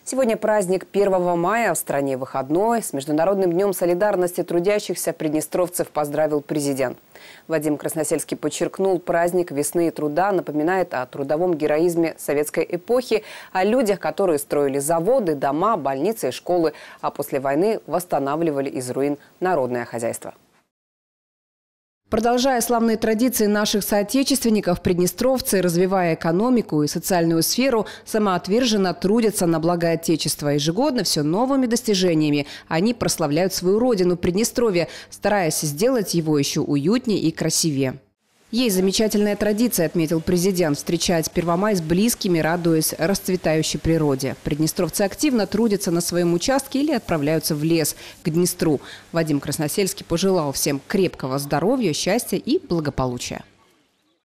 Сегодня праздник 1 мая, в стране выходной. С Международным днем солидарности трудящихся приднестровцев поздравил президент. Вадим Красносельский подчеркнул, праздник весны и труда напоминает о трудовом героизме советской эпохи, о людях, которые строили заводы, дома, больницы и школы, а после войны восстанавливали из руин народное хозяйство. Продолжая славные традиции наших соотечественников, приднестровцы, развивая экономику и социальную сферу, самоотверженно трудятся на благо Отечества. Ежегодно все новыми достижениями они прославляют свою родину Приднестровье, стараясь сделать его еще уютнее и красивее. Есть замечательная традиция, отметил президент, встречать Первомай с близкими, радуясь расцветающей природе. Приднестровцы активно трудятся на своем участке или отправляются в лес к Днестру. Вадим Красносельский пожелал всем крепкого здоровья, счастья и благополучия.